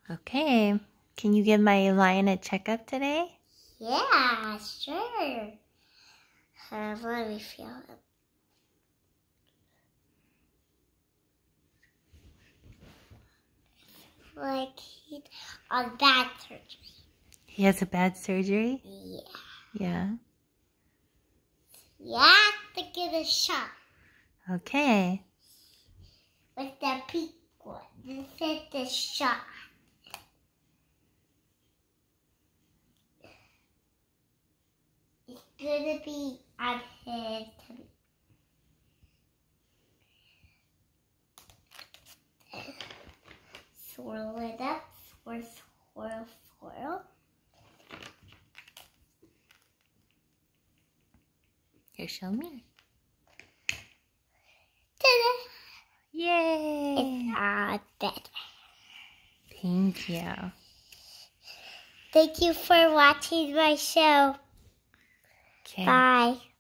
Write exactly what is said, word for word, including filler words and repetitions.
Okay. Can you give my lion a checkup today? Yeah, sure. Uh, let me feel it. Like he on bad surgery. He has a bad surgery? Yeah. Yeah. You have to get a shot. Okay. With the pink one. This is the shot. It's gonna be on his tummy. Swirl it up. Swirl, swirl, swirl. Here, show me. Ta-da! Yay! It's all dead. Thank you. Thank you for watching my show. Okay. Bye.